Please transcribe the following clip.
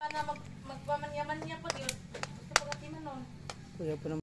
Na magpamanya-manya po yun. Gusto ko natin nun. Kuya pa naman.